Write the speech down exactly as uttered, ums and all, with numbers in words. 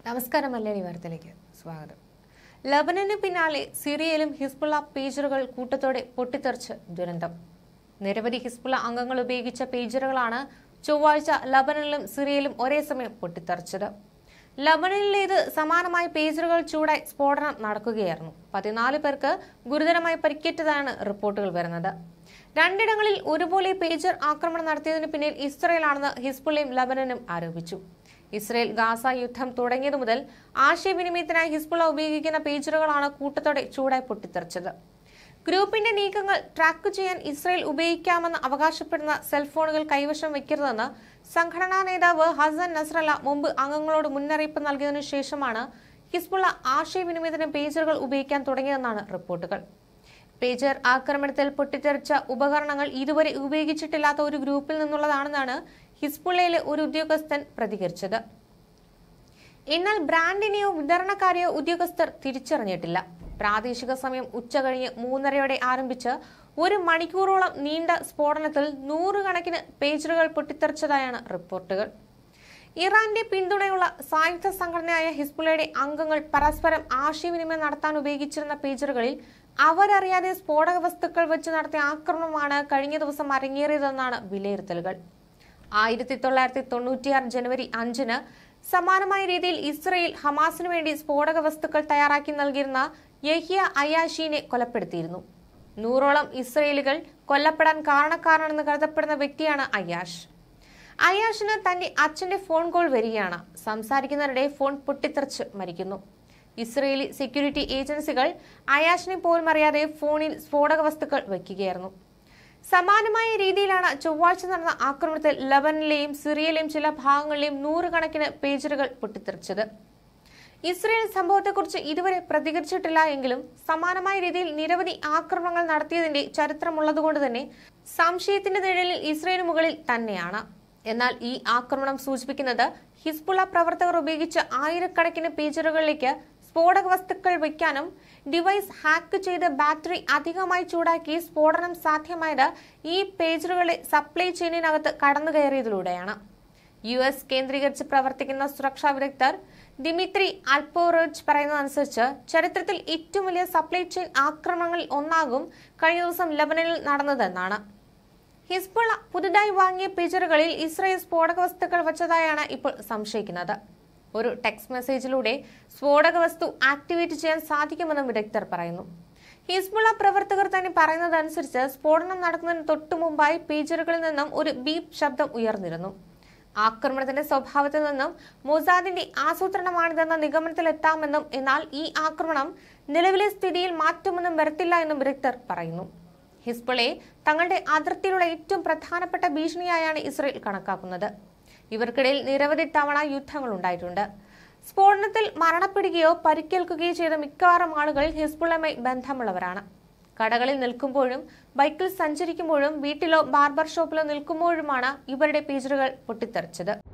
നമസ്കാരം മലയാളി വാർത്തയിലേക്ക് സ്വാഗതം. ലബനന് പിന്നാലെ സിറിയയിലും ഹിസ്ബുള്ള പേജറുകൾ കൂട്ടത്തോടെ പൊട്ടിത്തെറിച്ച് ദുരന്തം. നിരവധി ഹിസ്ബുള്ള അംഗങ്ങൾ ഉപയോഗിച്ച പേജറുകളാണ് ചൊവ്വാഴ്ച ലബനനിലും സിറിയയിലും ഒരേ സമയം പൊട്ടിത്തെറിച്ചത്. ലബനനിലേത് സമാനമായ പേജറുകൾ ചൂടായി സ്ഫോടനം നടക്കുകയായിരുന്നു. പതിനാല് പേർക്ക് ഗുരുതരമായി പരിക്കേറ്റതാണ് റിപ്പോർട്ടുകൾ വരുന്നത്. രണ്ടിടങ്ങളിൽ ഒരുപോലെ പേജർ ആക്രമണം നടത്തിയതിനു പിന്നിൽ ഇസ്രയേലാണെന്ന് ഹിസ്ബുള്ളയും ലബനനും ആരോപിച്ചു. ഇസ്രയേൽ ഗാസ യുദ്ധം തുടങ്ങിയതു മുതൽ ആശയവിനിമയത്തിനായി ഹിസ്ബുള്ള ഉപയോഗിക്കുന്ന പേജറുകളാണ് കൂട്ടത്തോടെ ചൂടായി പൊട്ടിത്തെറിച്ചത്. ഗ്രൂപ്പിന്റെ നീക്കങ്ങൾ ട്രാക്ക് ചെയ്യാൻ ഇസ്രയേൽ ഉപയോഗിക്കാമെന്ന് അവകാശപ്പെടുന്ന സെൽഫോണുകൾ കൈവശം വയ്ക്കരുതെന്ന് സംഘടനാ നേതാവ് ഹസൻ നസ്രല്ല മുമ്പ് അംഗങ്ങളോട് മുന്നറിയിപ്പ് നൽകിയതിനു ശേഷമാണ് ഹിസ്ബുള്ള ആശയവിനിമയത്തിന് പേജറുകൾ ഉപയോഗിക്കാൻ തുടങ്ങിയതെന്നാണ് റിപ്പോർട്ടുകൾ. പേജർ ആക്രമണത്തിൽ പൊട്ടിത്തെറിച്ച ഉപകരണങ്ങൾ ഇതുവരെ ഉപയോഗിച്ചിട്ടില്ലാത്ത ഒരു ഗ്രൂപ്പിൽ നിന്നുള്ളതാണെന്നാണ് ഹിസ്ബുള്ളയിലെ ഒരു ഉദ്യോഗസ്ഥൻ പ്രതികരിച്ചത്. എന്നാൽ ബ്രാൻഡിനെയോ വിതരണക്കാരെയോ ഉദ്യോഗസ്ഥർ തിരിച്ചറിഞ്ഞിട്ടില്ല. പ്രാദേശിക സമയം ഉച്ചകഴിഞ്ഞ് മൂന്നരയോടെ ആരംഭിച്ച് ഒരു മണിക്കൂറോളം നീണ്ട സ്ഫോടനത്തിൽ നൂറുകണക്കിന് പേജറുകൾ പൊട്ടിത്തെറിച്ചതായാണ് റിപ്പോർട്ടുകൾ. ഇറാന്റെ പിന്തുണയുള്ള സായുധ സംഘടനയായ ഹിസ്ബുള്ളയുടെ അംഗങ്ങൾ പരസ്പരം ആശയവിനിമയം നടത്താൻ ഉപയോഗിച്ചിരുന്ന പേജറുകളിൽ അവരറിയാതെ സ്ഫോടക വസ്തുക്കൾ വെച്ച് നടത്തിയ ആക്രമണമാണ് കഴിഞ്ഞ ദിവസം അരങ്ങേറിയതെന്നാണ് വിലയിരുത്തലുകൾ. ആയിരത്തി തൊള്ളായിരത്തി തൊണ്ണൂറ്റിയാറ് ജനുവരി അഞ്ചിന് സമാനമായ രീതിയിൽ ഇസ്രയേൽ ഹമാസിനു വേണ്ടി സ്ഫോടക വസ്തുക്കൾ തയ്യാറാക്കി നൽകിയിരുന്ന യഹ്യ അയാഷിനെ കൊലപ്പെടുത്തിയിരുന്നു. നൂറോളം ഇസ്രയേലുകൾ കൊല്ലപ്പെടാൻ കാരണക്കാരനെന്ന് കരുതപ്പെടുന്ന വ്യക്തിയാണ് അയാഷ്. അയാഷിന് തന്റെ അച്ഛന്റെ ഫോൺ കോൾ വരികയാണ്. സംസാരിക്കുന്നവരുടെ ഫോൺ പൊട്ടിത്തെറിച്ച് മരിക്കുന്നു. ഇസ്രയേലി സെക്യൂരിറ്റി ഏജൻസികൾ അയാഷിനെ പോലും അറിയാതെ ഫോണിൽ സ്ഫോടക വസ്തുക്കൾ വയ്ക്കുകയായിരുന്നു. സമാനമായ രീതിയിലാണ് ചൊവ്വാഴ്ച നടന്ന ആക്രമണത്തിൽ ലബനനിലെയും സിറിയയിലെയും ചില ഭാഗങ്ങളിലെയും നൂറുകണക്കിന് പേജറുകൾ പൊട്ടിത്തെറിച്ചത്. ഇസ്രയേൽ സംഭവത്തെക്കുറിച്ച് ഇതുവരെ പ്രതികരിച്ചിട്ടില്ല എങ്കിലും സമാനമായ രീതിയിൽ നിരവധി ആക്രമണങ്ങൾ നടത്തിയതിന്റെ ചരിത്രമുള്ളതുകൊണ്ട് തന്നെ സംശയത്തിന്റെ നിഴലിൽ ഇസ്രയേലിന് മുകളിൽ തന്നെയാണ്. എന്നാൽ ഈ ആക്രമണം സൂചിപ്പിക്കുന്നത് ഹിസ്ബുള്ള പ്രവർത്തകർ ഉപയോഗിച്ച ആയിരക്കണക്കിന് പേജറുകളിലേക്ക് സ്ഫോടക വസ്തുക്കൾ വയ്ക്കാനും ഡിവൈസ് ഹാക്ക് ചെയ്ത് ബാറ്ററി അധികമായി ചൂടാക്കി സ്ഫോടനം സാധ്യമായത് ഈ പേജറുകളുടെ സപ്ലൈ ചെയിനിനകത്ത് കടന്നുകയറിയതിലൂടെയാണ്. യു എസ് കേന്ദ്രീകരിച്ച് പ്രവർത്തിക്കുന്ന സുരക്ഷാ വിദഗ്ധർ ദിമിത്രി അൽപോറോച്ച് പറയുന്നതനുസരിച്ച് ചരിത്രത്തിൽ ഏറ്റവും വലിയ സപ്ലൈ ചെയിൻ ആക്രമണങ്ങളിൽ ഒന്നാകും കഴിഞ്ഞ ദിവസം ലബനനിൽ നടന്നതെന്നാണ്. ഹിസ്ബുള്ള പുതുതായി വാങ്ങിയ പേജറുകളിൽ ഇസ്രയേൽ സ്ഫോടക വസ്തുക്കൾ വച്ചതായാണ് ഇപ്പോൾ സംശയിക്കുന്നത്. ഒരു ടെക്സ്റ്റ് മെസ്സേജിലൂടെ സ്ഫോടക വസ്തു ആക്ടിവേറ്റ് ചെയ്യാൻ സാധിക്കുമെന്നും വിദഗ്ധർ പറയുന്നു. ഹിസ്ബുള്ള പ്രവർത്തകർ തന്നെ പറയുന്നതനുസരിച്ച് സ്ഫോടനം നടക്കുന്നതിന് തൊട്ടു മുമ്പായി പേജറുകളിൽ നിന്നും ഒരു ബീപ് ശബ്ദം ഉയർന്നിരുന്നു. ആക്രമണത്തിന്റെ സ്വഭാവത്തിൽ നിന്നും മൊസാദിന്റെ ആസൂത്രണമാണിതെന്ന നിഗമനത്തിലെത്താമെന്നും എന്നാൽ ഈ ആക്രമണം നിലവിലെ സ്ഥിതിയിൽ മാറ്റമൊന്നും വരുത്തില്ല എന്നും വിദഗ്ധർ പറയുന്നു. ഹിസ്ബുള്ളയെ തങ്ങളുടെ അതിർത്തിയിലുള്ള ഏറ്റവും പ്രധാനപ്പെട്ട ഭീഷണിയായാണ് ഇസ്രയേൽ കണക്കാക്കുന്നത്. ഇവർക്കിടയിൽ നിരവധി തവണ യുദ്ധങ്ങൾ ഉണ്ടായിട്ടുണ്ട്. സ്ഫോടനത്തിൽ മരണപ്പെടുകയോ പരിക്കേൽക്കുകയോ ചെയ്ത മിക്കവാറും ആളുകൾ ഹിസ്ബുള്ളയുമായി ബന്ധമുള്ളവരാണ്. കടകളിൽ നിൽക്കുമ്പോഴും ബൈക്കിൽ സഞ്ചരിക്കുമ്പോഴും വീട്ടിലോ ബാർബർ ഷോപ്പിലോ നിൽക്കുമ്പോഴുമാണ് ഇവരുടെ പേജറുകൾ പൊട്ടിത്തെറിച്ചത്.